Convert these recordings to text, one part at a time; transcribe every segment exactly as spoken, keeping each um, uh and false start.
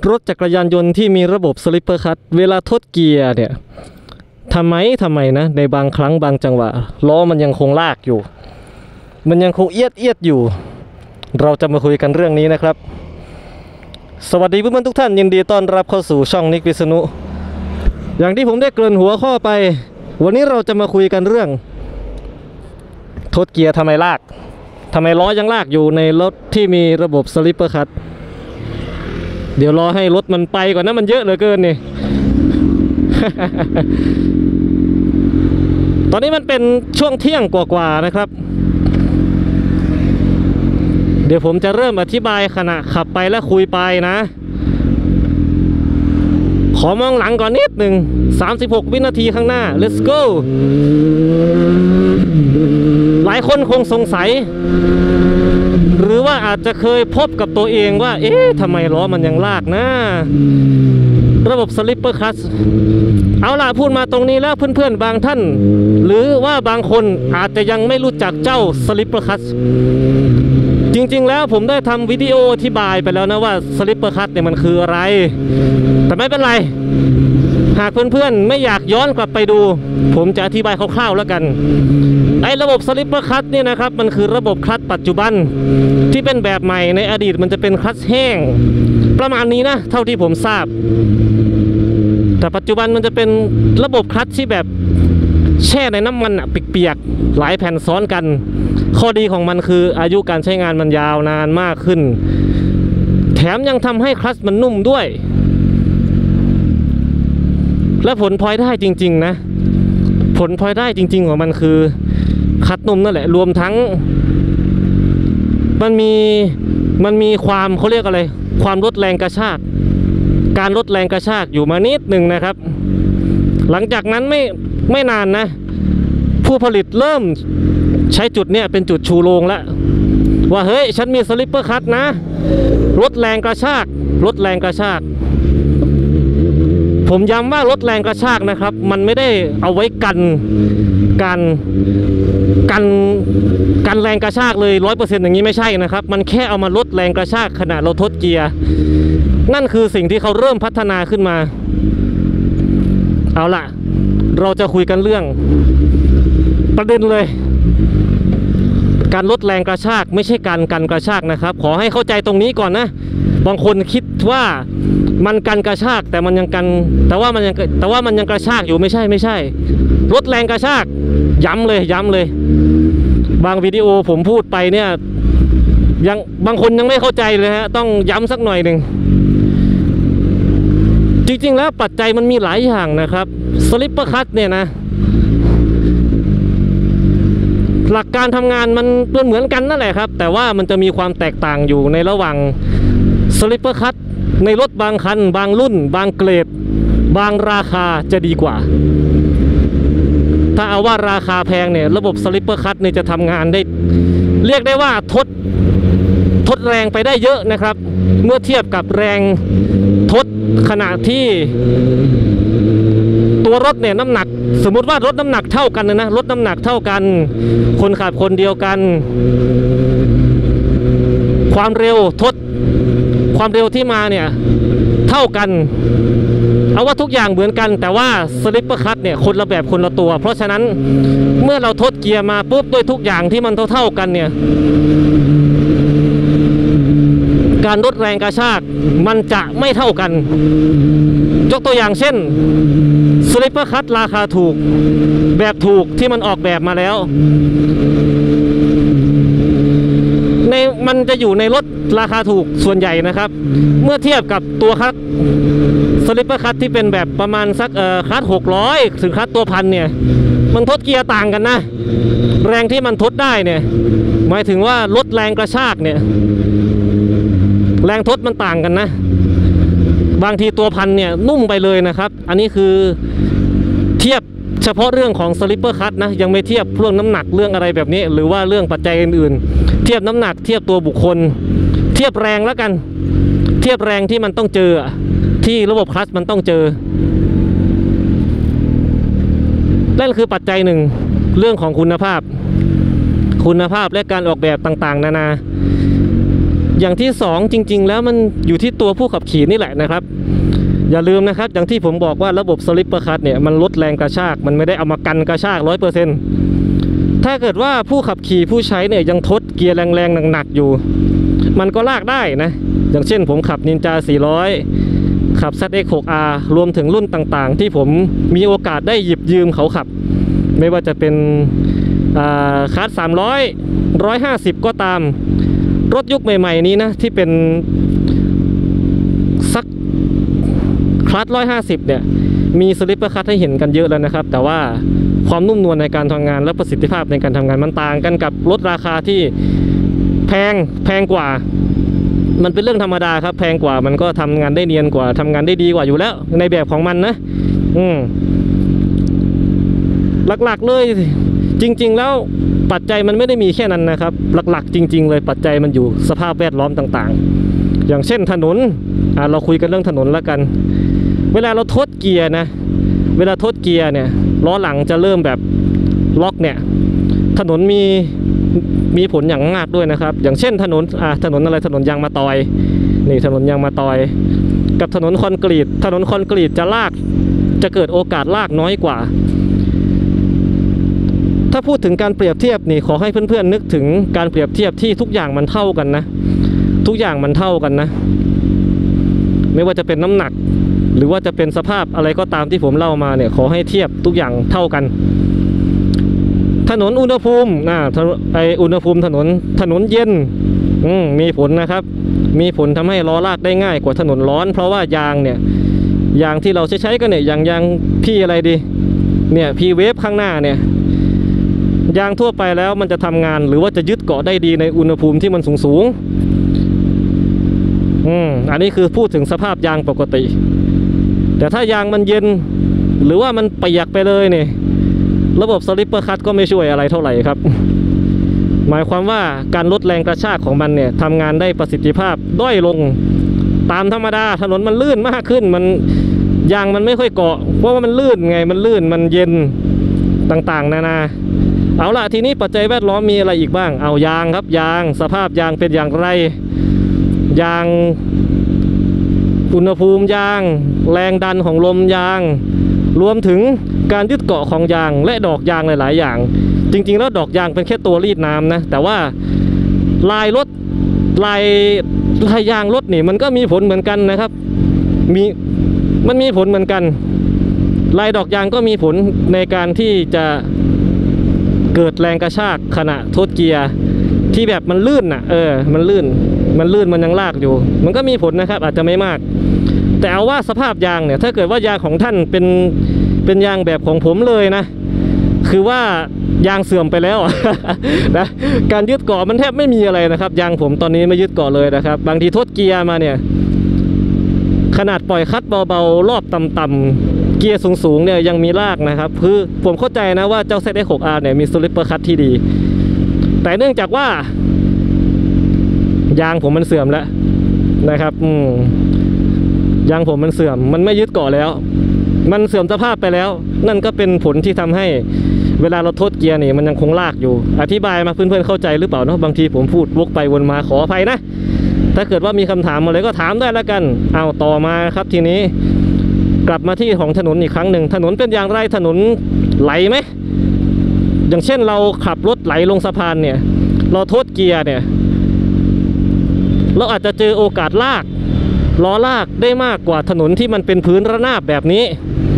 รถจักรยานยนต์ที่มีระบบสลิปเปอร์คัทเวลาทดเกียร์เนี่ยทำไมทำไมนะในบางครั้งบางจังหวะล้อมันยังคงลากอยู่มันยังคงเอียดเอียดอยู่เราจะมาคุยกันเรื่องนี้นะครับสวัสดีเพื่อนๆทุกท่านยินดีต้อนรับเข้าสู่ช่องนิกวิษณุอย่างที่ผมได้เกริ่นหัวข้อไปวันนี้เราจะมาคุยกันเรื่องทดเกียร์ทำไมลากทำไมล้อยังลากอยู่ในรถที่มีระบบสลิปเปอร์คัทเดี๋ยวรอให้รถมันไปก่อนนะมันเยอะเหลือเกินนี่ ตอนนี้มันเป็นช่วงเที่ยงกว่าๆนะครับเดี๋ยวผมจะเริ่มอธิบายขณะขับไปและคุยไปนะขอมองหลังก่อนนิดหนึ่งสามสิบหกวินาทีข้างหน้า let's go หลายคนคงสงสัยหรือว่าอาจจะเคยพบกับตัวเองว่าเอ๊ะทำไมล้อมันยังลากนะระบบสลิปเปอร์คัทเอาล่ะพูดมาตรงนี้แล้วเพื่อนๆบางท่านหรือว่าบางคนอาจจะยังไม่รู้จักเจ้าสลิปเปอร์คัทจริงๆแล้วผมได้ทำวิดีโออธิบายไปแล้วนะว่าสลิปเปอร์คัทเนี่ยมันคืออะไรแต่ไม่เป็นไรหากเพื่อนๆไม่อยากย้อนกลับไปดูผมจะอธิบายคร่าวๆแล้วกันไอ้ระบบสลิปเปอร์คัทเนี่ยนะครับมันคือระบบคลัตช์ปัจจุบันที่เป็นแบบใหม่ในอดีตมันจะเป็นคลัตช์แห้งประมาณนี้นะเท่าที่ผมทราบแต่ปัจจุบันมันจะเป็นระบบคลัตช์ที่แบบแช่ในน้ำมันอะเปียกๆหลายแผ่นซ้อนกันข้อดีของมันคืออายุการใช้งานมันยาวนานมากขึ้นแถมยังทำให้คลัตช์มันนุ่มด้วยและผลพลอยได้จริงๆนะผลพลอยได้จริงๆของมันคือคลัตช์นุ่มนั่นแหละรวมทั้งมันมีมันมีความเขาเรียกอะไรความลดแรงกระชากการลดแรงกระชากอยู่มานิดหนึ่งนะครับหลังจากนั้นไม่ไม่นานนะผู้ผลิตเริ่มใช้จุดเนี้ยเป็นจุดชูโรงแล้วว่าเฮ้ยฉันมีสลิปเปอร์คัทนะลดแรงกระชากลดแรงกระชากผมย้ำว่าลดแรงกระชากนะครับมันไม่ได้เอาไว้กันการกันกันแรงกระชากเลย ร้อยเปอร์เซ็นต์ อย่างนี้ไม่ใช่นะครับมันแค่เอามาลดแรงกระชากขณะเราทดเกียร์นั่นคือสิ่งที่เขาเริ่มพัฒนาขึ้นมาเอาล่ะเราจะคุยกันเรื่องประเด็นเลยการลดแรงกระชากไม่ใช่การกันกระชากนะครับขอให้เข้าใจตรงนี้ก่อนนะบางคนคิดว่ามันกันกระชากแต่มันยังกันแต่ว่ามันยังแต่ว่ามันยังกระชากอยู่ไม่ใช่ไม่ใช่ลดแรงกระชากย้ำเลยย้ำเลยบางวิดีโอผมพูดไปเนี่ยยังบางคนยังไม่เข้าใจเลยฮะต้องย้ำสักหน่อยหนึ่งจริงๆแล้วปัจจัยมันมีหลายอย่างนะครับสลิปเปอร์คัทเนี่ยนะหลักการทำงานมันเหมือนกันนั่นแหละครับแต่ว่ามันจะมีความแตกต่างอยู่ในระหว่างสลิปเปอร์คัทในรถบางคันบางรุ่นบางเกรดบางราคาจะดีกว่าถ้าเอาว่าราคาแพงเนี่ยระบบสลิปเปอร์คัทเนี่ยจะทำงานได้เรียกได้ว่าทดทดแรงไปได้เยอะนะครับเมื่อเทียบกับแรงทดขณะที่ตัวรถเนี่ยน้ำหนักสมมุติว่ารถน้ำหนักเท่ากันนะนะรถน้ำหนักเท่ากันคนขับคนเดียวกันความเร็วทดความเร็วที่มาเนี่ยเท่ากันเอาว่าทุกอย่างเหมือนกันแต่ว่าสลิปเปอร์คัทเนี่ยคนละแบบคนละตัวเพราะฉะนั้นเมื่อเราทดเกียร์มาปุ๊บด้วยทุกอย่างที่มันเท่าๆกันเนี่ยการลดแรงกระชากมันจะไม่เท่ากันยกตัวอย่างเช่นสลิปเปอร์คัทราคาถูกแบบถูกที่มันออกแบบมาแล้วในมันจะอยู่ในรถราคาถูกส่วนใหญ่นะครับเมื่อเทียบกับตัวคัทสลิปเปอร์คัทที่เป็นแบบประมาณสักเอ่อคัทหกร้อยถึงคัทตัวพันเนี่ยมันทดเกียร์ต่างกันนะแรงที่มันทดได้เนี่ยหมายถึงว่าลดแรงกระชากเนี่ยแรงทดมันต่างกันนะบางทีตัวพันเนี่ยนุ่มไปเลยนะครับอันนี้คือเทียบเฉพาะเรื่องของสลิปเปอร์คัทนะยังไม่เทียบเรื่องน้ำหนักเรื่องอะไรแบบนี้หรือว่าเรื่องปัจจัยอื่นๆเทียบน้ำหนักเทียบตัวบุคคลเทียบแรงแล้วกันเทียบแรงที่มันต้องเจอที่ระบบคลัตช์มันต้องเจอนั่นคือปัจจัยหนึ่งเรื่องของคุณภาพคุณภาพและการออกแบบต่างๆนานาอย่างที่สองจริงๆแล้วมันอยู่ที่ตัวผู้ขับขี่นี่แหละนะครับอย่าลืมนะครับอย่างที่ผมบอกว่าระบบสลิปเปอร์คลัตช์เนี่ยมันลดแรงกระชากมันไม่ได้เอามากันกระชาก ร้อยเปอร์เซ็นต์ ถ้าเกิดว่าผู้ขับขี่ผู้ใช้เนี่ยยังทดเกียร์แรงๆหนักๆอยู่มันก็ลากได้นะอย่างเช่นผมขับ Ninja สี่ร้อยขับ แซด เอ็กซ์ หก อาร์ รวมถึงรุ่นต่างๆที่ผมมีโอกาสได้หยิบยืมเขาขับไม่ว่าจะเป็นคาร์ดสามร้อย หนึ่งร้อยห้าสิบก็ตามรถยุคใหม่ๆนี้นะที่เป็นสักคลัตช์หนึ่งร้อยห้าสิบเนี่ยมีสลิปเปอร์คลัตช์ให้เห็นกันเยอะแล้วนะครับแต่ว่าความนุ่มนวลในการทำงานและประสิทธิภาพในการทำงานมันต่างกันกับรถราคาที่แพงแพงกว่ามันเป็นเรื่องธรรมดาครับแพงกว่ามันก็ทำงานได้เนียนกว่าทำงานได้ดีกว่าอยู่แล้วในแบบของมันนะอืมหลักๆเลยจริงๆแล้วปัจจัยมันไม่ได้มีแค่นั้นนะครับหลักๆจริงๆเลยปัจจัยมันอยู่สภาพแวดล้อมต่างๆอย่างเช่นถนนอ่าเราคุยกันเรื่องถนนแล้วกันเวลาเราทดเกียร์นะเวลาทดเกียร์เนี่ยล้อหลังจะเริ่มแบบล็อกเนี่ยถนนมีมีผลอย่างมากด้วยนะครับอย่างเช่นถนนอ่าถนนอะไรถนนยางมะตอยนี่ถนนยางมะตอยกับถนนคอนกรีตถนนคอนกรีตจะลากจะเกิดโอกาสลากน้อยกว่าถ้าพูดถึงการเปรียบเทียบนี่ขอให้เพื่อนๆนึกถึงการเปรียบเทียบที่ทุกอย่างมันเท่ากันนะทุกอย่างมันเท่ากันนะไม่ว่าจะเป็นน้ำหนักหรือว่าจะเป็นสภาพอะไรก็ตามที่ผมเล่ามาเนี่ยขอให้เทียบทุกอย่างเท่ากันถนนอุณหภูมินะไออุณหภูมิถนนถนนเย็นอืมมีผลนะครับมีผลทำให้ล้อลากได้ง่ายกว่าถนนร้อนเพราะว่ายางเนี่ยยางที่เราใช้ใช้กันเนี่ยยางยางพี่อะไรดีเนี่ยพี่เวฟข้างหน้าเนี่ยยางทั่วไปแล้วมันจะทำงานหรือว่าจะยึดเกาะได้ดีในอุณหภูมิที่มันสูงสูงอืมอันนี้คือพูดถึงสภาพยางปกติแต่ถ้ายางมันเย็นหรือว่ามันเปียกไปเลยเนี่ยระบบสลิปเปอร์คลัตช์ก็ไม่ช่วยอะไรเท่าไหร่ครับหมายความว่าการลดแรงกระชากของมันเนี่ยทำงานได้ประสิทธิภาพด้อยลงตามธรรมดาถนนมันลื่นมากขึ้นมันยางมันไม่ค่อยเกาะเพราะว่ามันลื่นไงมันลื่นมันเย็นต่างๆนานาเอาล่ะทีนี้ปัจจัยแวดล้อมมีอะไรอีกบ้างเอายางครับยางสภาพยางเป็นอย่างไรยางอุณหภูมิยางแรงดันของลมยางรวมถึงการยึดเกาะของยางและดอกยางหลายๆอย่างจริงๆแล้วดอกยางเป็นแค่ตัวรีดน้ำนะแต่ว่าลายรถลายลายยางรถนี่มันก็มีผลเหมือนกันนะครับมีมันมีผลเหมือนกันลายดอกยางก็มีผลในการที่จะเกิดแรงกระชากขณะทดเกียร์ที่แบบมันลื่นน่ะเออมันลื่นมันลื่นมันยังลากอยู่มันก็มีผลนะครับอาจจะไม่มากแต่เอาว่าสภาพยางเนี่ยถ้าเกิดว่ายางของท่านเป็นเป็นยางแบบของผมเลยนะคือว่ายางเสื่อมไปแล้ว นะการยึดเกาะมันแทบไม่มีอะไรนะครับยางผมตอนนี้ไม่ยึดเกาะเลยนะครับบางทีทดเกียร์มาเนี่ยขนาดปล่อยคัดเบาๆรอบต่ำๆเกียร์สูงๆเนี่ยยังมีลากนะครับคือผมเข้าใจนะว่าเจ้า แซด เอ็กซ์ หก อาร์ เนี่ยมีสลิปเปอร์คลัตช์ที่ดีแต่เนื่องจากว่ายางผมมันเสื่อมแล้วนะครับอืมยางผมมันเสื่อมมันไม่ยึดเกาะแล้วมันเสื่อมสภาพไปแล้วนั่นก็เป็นผลที่ทำให้เวลาเราทดเกียร์นี่มันยังคงลากอยู่อธิบายมาเพื่อนๆเข้าใจหรือเปล่าเนาะบางทีผมพูดวกไปวนมาขออภัยนะถ้าเกิดว่ามีคำถามอะไรก็ถามได้แล้วกันเอาต่อมาครับทีนี้กลับมาที่ของถนนอีกครั้งหนึ่งถนนเป็นอย่างไรถนนไหลไหมอย่างเช่นเราขับรถไหลลงสะพานเนี่ยเราทดเกียร์เนี่ยเราอาจจะเจอโอกาสลากล้อลากได้มากกว่าถนนที่มันเป็นพื้นระนาบแบบนี้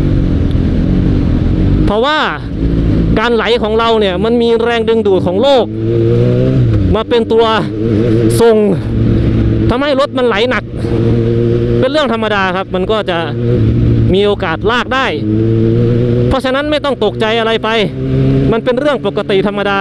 เพราะว่าการไหลของเราเนี่ยมันมีแรงดึงดูดของโลกมาเป็นตัวส่งทำให้รถมันไหลหนักเป็นเรื่องธรรมดาครับมันก็จะมีโอกาสลากได้เพราะฉะนั้นไม่ต้องตกใจอะไรไปมันเป็นเรื่องปกติธรรมดา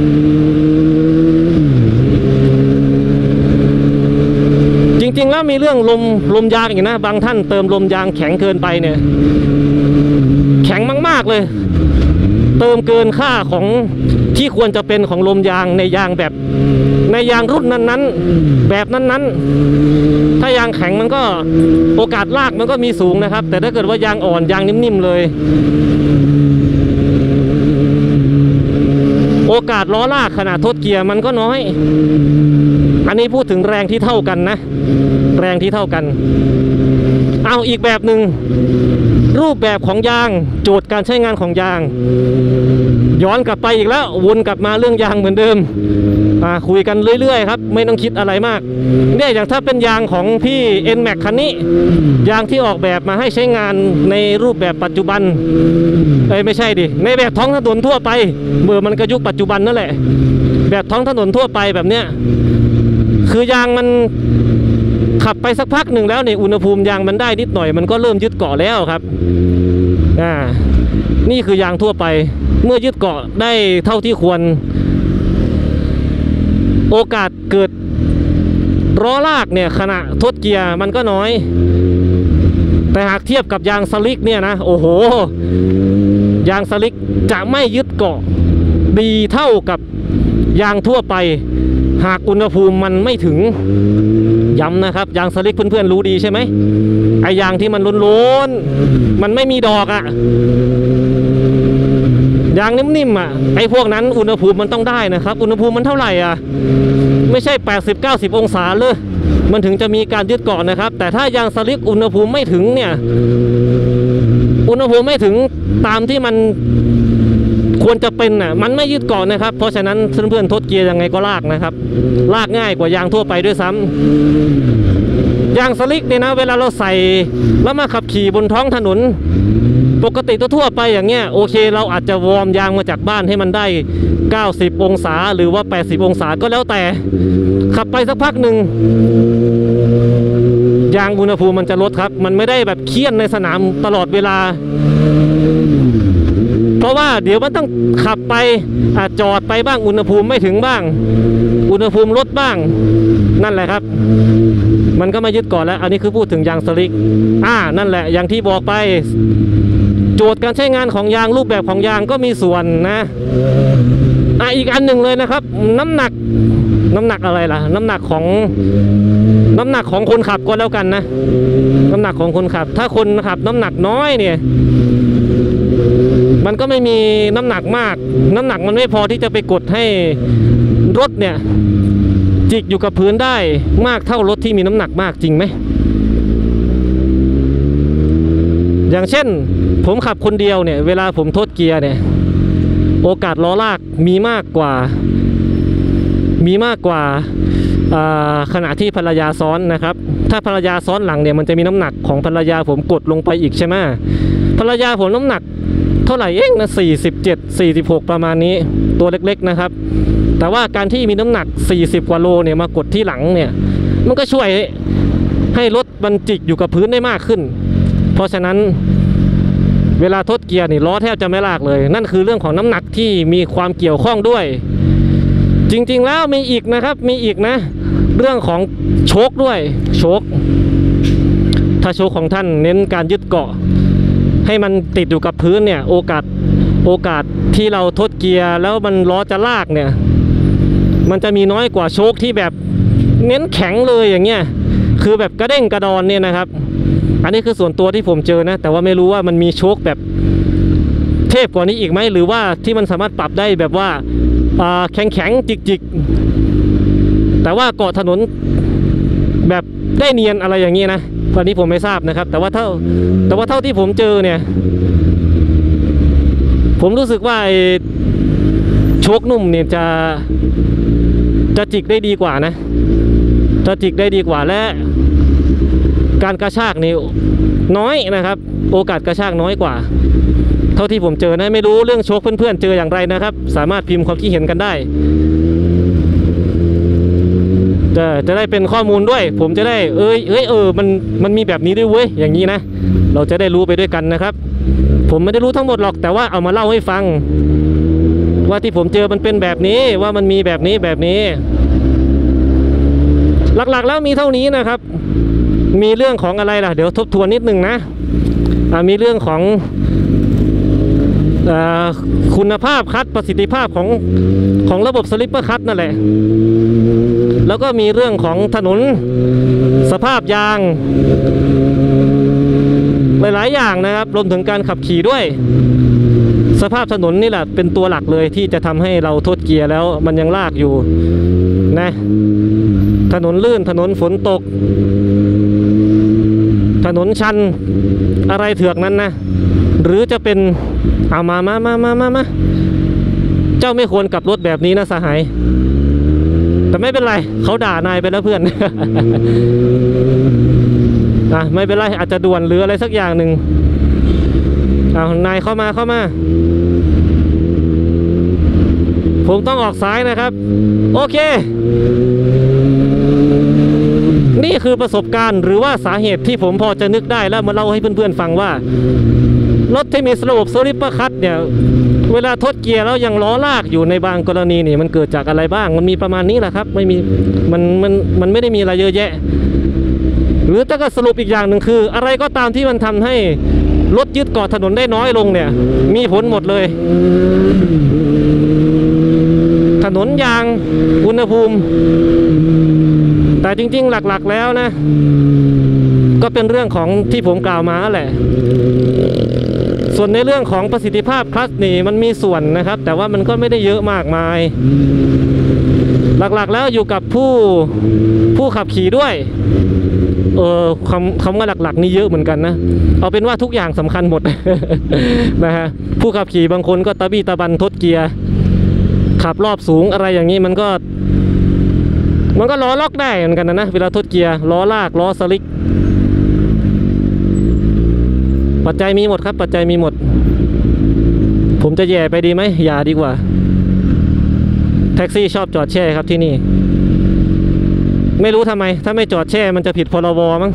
จริงๆแล้วมีเรื่องลมลมยางอีกนะบางท่านเติมลมยางแข็งเกินไปเนี่ยแข็งมากๆเลยเติมเกินค่าของที่ควรจะเป็นของลมยางในยางแบบในยางรุ่นนั้นๆแบบนั้นๆถ้ายางแข็งมันก็โอกาสลากมันก็มีสูงนะครับแต่ถ้าเกิดว่ายางอ่อนยางนิ่มๆเลยโอกาสล้อลากขณะทดเกียร์มันก็น้อยอันนี้พูดถึงแรงที่เท่ากันนะแรงที่เท่ากันเอาอีกแบบหนึ่งรูปแบบของยางโจทย์การใช้งานของยางย้อนกลับไปอีกแล้ววนกลับมาเรื่องยางเหมือนเดิมคุยกันเรื่อยๆครับไม่ต้องคิดอะไรมากเนี่ยอย่างถ้าเป็นยางของพี่ เอ็น แม็ก คันนี้ยางที่ออกแบบมาให้ใช้งานในรูปแบบปัจจุบันเอ้ยไม่ใช่ดิในแบบท้องถนนทั่วไปเมื่อมันก็ยุคปัจจุบันนั่นแหละแบบท้องถนนทั่วไปแบบเนี้ยคือยางมันขับไปสักพักหนึ่งแล้วเนี่ยอุณหภูมิยางมันได้นิดหน่อยมันก็เริ่มยึดเกาะแล้วครับอ่านี่คือยางทั่วไปเมื่อยึดเกาะได้เท่าที่ควรโอกาสเกิดล้อลากเนี่ยขณะทดเกียร์มันก็น้อยแต่หากเทียบกับยางสลิกเนี่ยนะโอ้โหยางสลิกจะไม่ยึดเกาะดีเท่ากับยางทั่วไปหากอุณหภูมิมันไม่ถึงย้ำนะครับยางสลิกเพื่อนๆรู้ดีใช่ไหมไอ้ยางที่มันล้นๆมันไม่มีดอกอะยางนิ่มๆอ่ะไอ้พวกนั้นอุณหภูมิมันต้องได้นะครับอุณหภูมิมันเท่าไหร่อ่ะไม่ใช่ แปดสิบ เก้าสิบ องศาเลยมันถึงจะมีการยึดเกาะนะครับแต่ถ้ายางสลิกอุณหภูมิไม่ถึงเนี่ยอุณหภูมิไม่ถึงตามที่มันควรจะเป็นน่ะมันไม่ยึดเกาะนะครับเพราะฉะนั้นเพื่อนๆทดเกียร์ยังไงก็ลากนะครับลากง่ายกว่ายางทั่วไปด้วยซ้ำยางสลิกเนี่ยนะเวลาเราใส่แล้วมาขับขี่บนท้องถนนปกติทั่วไปอย่างเงี้ยโอเคเราอาจจะวอร์มยางมาจากบ้านให้มันได้เก้าสิบองศาหรือว่าแปดสิบองศาก็แล้วแต่ขับไปสักพักหนึ่งยางอุณหภูมิมันจะลดครับมันไม่ได้แบบเคี่ยนในสนามตลอดเวลาเพราะว่าเดี๋ยวมันต้องขับไปอาจจอดไปบ้างอุณหภูมิไม่ถึงบ้างอุณหภูมิลดบ้างนั่นแหละครับมันก็มายึดก่อนแล้วอันนี้คือพูดถึงยางสลิกอ่านั่นแหละอย่างที่บอกไปโจทย์การใช้งานของยางรูปแบบของยางก็มีส่วนนะอ่ะอีกอันหนึ่งเลยนะครับน้ำหนักน้ำหนักอะไรล่ะน้ำหนักของน้ำหนักของคนขับก็แล้วกันนะน้ำหนักของคนขับถ้าคนขับน้ำหนักน้อยเนี่ยมันก็ไม่มีน้ำหนักมากน้ำหนักมันไม่พอที่จะไปกดให้รถเนี่ยจิกอยู่กับพื้นได้มากเท่ารถที่มีน้ำหนักมากจริงไหมอย่างเช่นผมขับคนเดียวเนี่ยเวลาผมทดเกียร์เนี่ยโอกาสล้อลากมีมากกว่ามีมากกว่าขณะที่ภรรยาซ้อนนะครับถ้าภรรยาซ้อนหลังเนี่ยมันจะมีน้ำหนักของภรรยาผมกดลงไปอีกใช่ไหมภรรยาผมน้ำหนักเท่าไหร่เองนะสี่สิบเจ็ด สี่สิบหกประมาณนี้ตัวเล็กๆนะครับแต่ว่าการที่มีน้ำหนักสี่สิบกว่าโลเนี่ยมากดที่หลังเนี่ยมันก็ช่วยให้รถมันจิกอยู่กับพื้นได้มากขึ้นเพราะฉะนั้นเวลาทดเกียร์นี่ล้อแทบจะไม่ลากเลยนั่นคือเรื่องของน้ำหนักที่มีความเกี่ยวข้องด้วยจริงๆแล้วมีอีกนะครับมีอีกนะเรื่องของโชคด้วยโชคถ้าโชคของท่านเน้นการยึดเกาะให้มันติดอยู่กับพื้นเนี่ยโอกาสโอกาสที่เราทดเกียร์แล้วมันล้อจะลากเนี่ยมันจะมีน้อยกว่าโชคที่แบบเน้นแข็งเลยอย่างเงี้ยคือแบบกระเด้งกระดอนเนี่ยนะครับอันนี้คือส่วนตัวที่ผมเจอนะแต่ว่าไม่รู้ว่ามันมีโชคแบบเทพกว่านี้อีกไหมหรือว่าที่มันสามารถปรับได้แบบว่าแข็งแข็งจิกจิกแต่ว่าเกาะถนนแบบได้เนียนอะไรอย่างนี้นะตอนนี้ผมไม่ทราบนะครับแต่ว่าเท่าแต่ว่าเท่าที่ผมเจอเนี่ยผมรู้สึกว่าโชคนุ่มเนี่ยจะจะจิกได้ดีกว่านะจะจิกได้ดีกว่าและการกระชากนี่น้อยนะครับโอกาสกระชากน้อยกว่าเท่าที่ผมเจอนะไม่รู้เรื่องโชคเพื่อนๆเจออย่างไรนะครับสามารถพิมพ์ความคิดเห็นกันได้จะจะได้เป็นข้อมูลด้วยผมจะได้เอ้ยเอ้ยเออมันมันมีแบบนี้ด้วยเว้ยอย่างนี้นะเราจะได้รู้ไปด้วยกันนะครับผมไม่ได้รู้ทั้งหมดหรอกแต่ว่าเอามาเล่าให้ฟังว่าที่ผมเจอมันเป็นแบบนี้ว่ามันมีแบบนี้แบบนี้หลักๆแล้วมีเท่านี้นะครับมีเรื่องของอะไรล่ะเดี๋ยวทบทวนนิดนึงนะมีเรื่องของคุณภาพคัทประสิทธิภาพของของระบบสลิปเปอร์คัทนั่นแหละแล้วก็มีเรื่องของถนนสภาพยางหลายๆอย่างนะครับรวมถึงการขับขี่ด้วยสภาพถนนนี่แหละเป็นตัวหลักเลยที่จะทำให้เราทดเกียร์แล้วมันยังลากอยู่นะถนนลื่นถนนฝนตกถนนชันอะไรเถือกนั้นนะหรือจะเป็นเอามามามามามามาเจ้าไม่ควรกลับรถแบบนี้นะสหายแต่ไม่เป็นไรเขาด่านายไปแล้วเพื่อน อ่ะไม่เป็นไรอาจจะด่วนหรืออะไรสักอย่างหนึ่งเอานายเข้ามาเข้ามาผมต้องออกซ้ายนะครับโอเคนี่คือประสบการณ์หรือว่าสาเหตุที่ผมพอจะนึกได้แล้วมาเล่าให้เพื่อนๆฟังว่ารถที่มีระบบสลิปเปอร์คัทเนี่ยเวลาทดเกียร์แล้วยังล้อลากอยู่ในบางกรณีนี่มันเกิดจากอะไรบ้างมันมีประมาณนี้แหละครับไม่มีมันมันมันไม่ได้มีอะไรเยอะแยะหรือถ้าก็สรุปอีกอย่างหนึ่งคืออะไรก็ตามที่มันทำให้รถยึดเกาะถนนได้น้อยลงเนี่ยมีผลหมดเลยถนนยางอุณหภูมิแต่จริงๆหลักๆแล้วนะก็เป็นเรื่องของที่ผมกล่าวมาแหละส่วนในเรื่องของประสิทธิภาพคลัตช์นี่มันมีส่วนนะครับแต่ว่ามันก็ไม่ได้เยอะมากมายหลักๆแล้วอยู่กับผู้ผู้ขับขี่ด้วยเออคำคำว่าหลักๆนี่เยอะเหมือนกันนะเอาเป็นว่าทุกอย่างสำคัญหมด นะฮะผู้ขับขี่บางคนก็ตะบี้ตะบันทดเกียร์ขับรอบสูงอะไรอย่างนี้มันก็มันก็ล้อล็อกได้เหมือนกันนะนะเวลาทดเกียร์ล้อลากล้อสลิกปัจจัยมีหมดครับปัจจัยมีหมดผมจะแย่ไปดีไหมอย่าดีกว่าแท็กซี่ชอบจอดแช่ครับที่นี่ไม่รู้ทำไมถ้าไม่จอดแช่มันจะผิดพรบมั้ง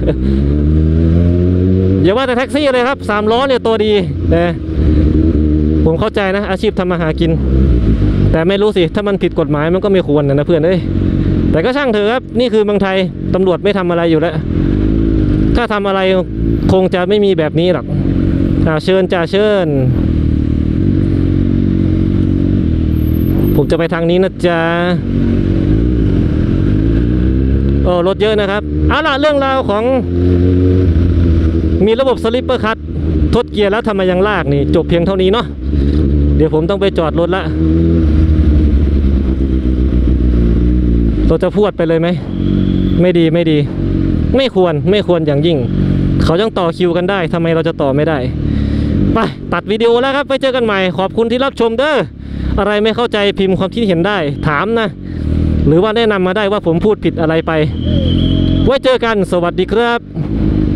อย่าว่าแต่แท็กซี่เลยครับสามล้อเนี่ยตัวดีนะผมเข้าใจนะอาชีพทำมาหากินแต่ไม่รู้สิถ้ามันผิดกฎหมายมันก็ไม่ควรนะเพื่อนเอ้ยแต่ก็ช่างเถอะครับนี่คือเมืองไทยตำรวจไม่ทำอะไรอยู่แล้วถ้าทำอะไรคงจะไม่มีแบบนี้หรอกอ่าเชิญจ่าเชิญผมจะไปทางนี้นะจ๊ะโอ้รถเยอะนะครับเอาล่ะเรื่องราวของมีระบบสลิปเปอร์คัททดเกียร์แล้วทำไมยังลากนี่จบเพียงเท่านี้เนาะเดี๋ยวผมต้องไปจอดรถละเราจะพูดไปเลยไหมไม่ดีไม่ดีไม่ควรไม่ควรอย่างยิ่งเขายังต่อคิวกันได้ทำไมเราจะต่อไม่ได้ไปตัดวิดีโอแล้วครับไปเจอกันใหม่ขอบคุณที่รับชมเด้ออะไรไม่เข้าใจพิมพ์ความคิดเห็นได้ถามนะหรือว่าแนะนำมาได้ว่าผมพูดผิดอะไรไปไว้เจอกันสวัสดีครับ